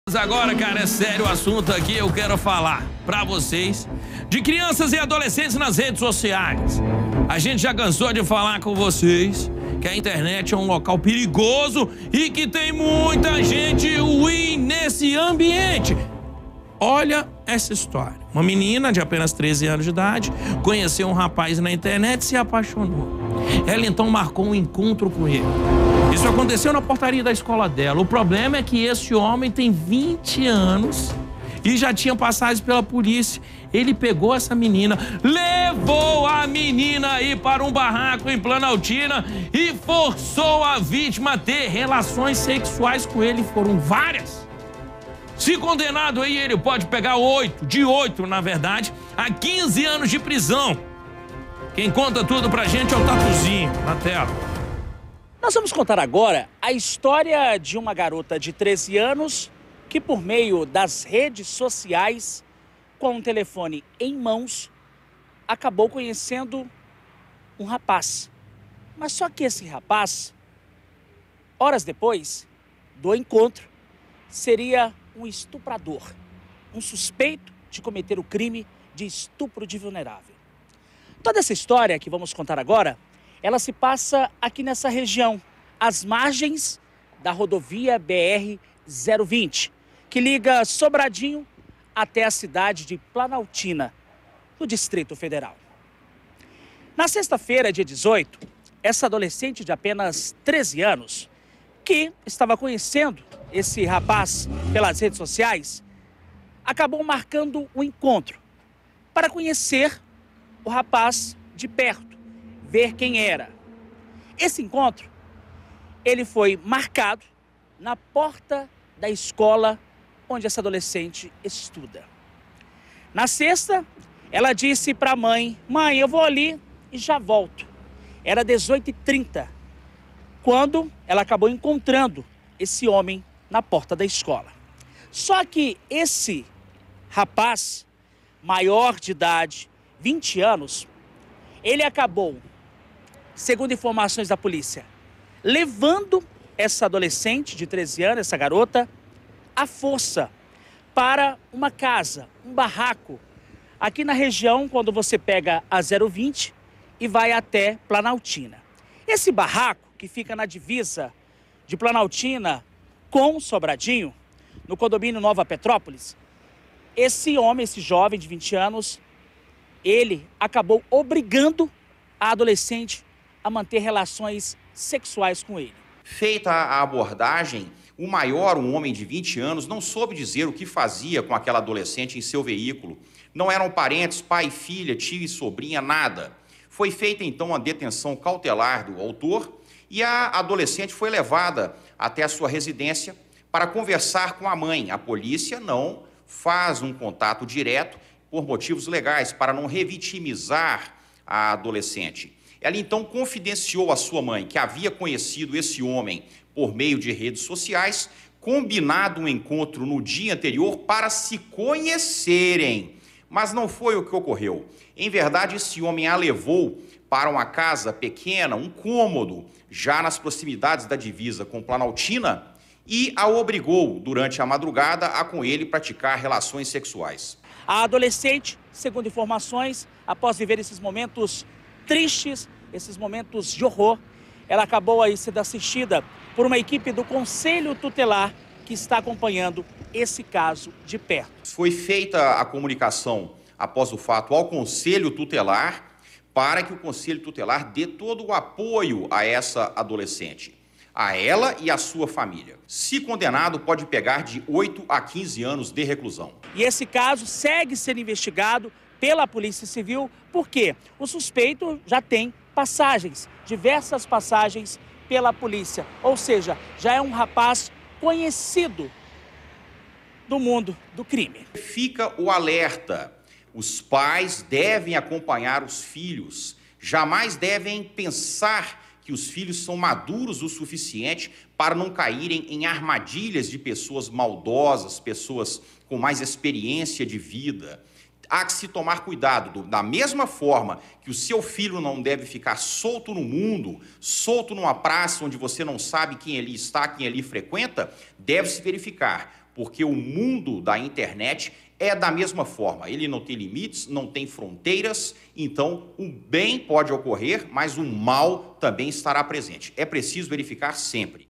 Agora, cara, é sério o assunto aqui, eu quero falar pra vocês de crianças e adolescentes nas redes sociais. A gente já cansou de falar com vocês que a internet é um local perigoso e que tem muita gente ruim nesse ambiente. Olha essa história. Uma menina de apenas 13 anos de idade conheceu um rapaz na internet e se apaixonou. Ela então marcou um encontro com ele. Isso aconteceu na portaria da escola dela. O problema é que esse homem tem 20 anos e já tinha passagens pela polícia. Ele pegou essa menina, levou a menina aí para um barraco em Planaltina e forçou a vítima a ter relações sexuais com ele. Foram várias. Se condenado aí, ele pode pegar 8, na verdade, a 15 anos de prisão. Quem conta tudo pra gente é o Tatuzinho, na tela. Nós vamos contar agora a história de uma garota de 13 anos que, por meio das redes sociais, com um telefone em mãos, acabou conhecendo um rapaz. Mas só que esse rapaz, horas depois do encontro, seria um estuprador, um suspeito de cometer o crime de estupro de vulnerável. Toda essa história que vamos contar agora, ela se passa aqui nessa região, às margens da rodovia BR-020, que liga Sobradinho até a cidade de Planaltina, no Distrito Federal. Na sexta-feira, dia 18, essa adolescente de apenas 13 anos, que estava conhecendo esse rapaz pelas redes sociais, acabou marcando um encontro para conhecer o rapaz de perto, ver quem era. Esse encontro, ele foi marcado na porta da escola onde essa adolescente estuda. Na sexta, ela disse para a mãe: "Mãe, eu vou ali e já volto." Era 18h30, quando ela acabou encontrando esse homem na porta da escola. Só que esse rapaz, maior de idade, 20 anos, ele acabou, segundo informações da polícia, levando essa adolescente de 13 anos, essa garota, à força para uma casa, um barraco, aqui na região, quando você pega a 020 e vai até Planaltina. Esse barraco, que fica na divisa de Planaltina com Sobradinho, no condomínio Nova Petrópolis, esse homem, esse jovem de 20 anos, ele acabou obrigando a adolescente a manter relações sexuais com ele. Feita a abordagem, o maior, um homem de 20 anos, não soube dizer o que fazia com aquela adolescente em seu veículo. Não eram parentes, pai, filha, tio e sobrinha, nada. Foi feita então a detenção cautelar do autor e a adolescente foi levada até a sua residência para conversar com a mãe. A polícia não faz um contato direto por motivos legais, para não revitimizar a adolescente. Ela então confidenciou à sua mãe que havia conhecido esse homem por meio de redes sociais, combinado um encontro no dia anterior para se conhecerem. Mas não foi o que ocorreu. Em verdade, esse homem a levou para uma casa pequena, um cômodo, já nas proximidades da divisa com Planaltina, e a obrigou, durante a madrugada, a com ele praticar relações sexuais. A adolescente, segundo informações, após viver esses momentos tristes, esses momentos de horror, ela acabou aí sendo assistida por uma equipe do Conselho Tutelar que está acompanhando esse caso de perto. Foi feita a comunicação após o fato ao Conselho Tutelar para que o Conselho Tutelar dê todo o apoio a essa adolescente, a ela e a sua família. Se condenado, pode pegar de 8 a 15 anos de reclusão. E esse caso segue sendo investigado pela Polícia Civil, porque o suspeito já tem passagens, diversas passagens pela polícia. Ou seja, já é um rapaz conhecido do mundo do crime. Fica o alerta. Os pais devem acompanhar os filhos. Jamais devem pensar que os filhos são maduros o suficiente para não caírem em armadilhas de pessoas maldosas, pessoas com mais experiência de vida. Há que se tomar cuidado. Da mesma forma que o seu filho não deve ficar solto no mundo, solto numa praça onde você não sabe quem ali está, quem ali frequenta, deve-se verificar, porque o mundo da internet é da mesma forma. Ele não tem limites, não tem fronteiras, então o bem pode ocorrer, mas o mal também estará presente. É preciso verificar sempre.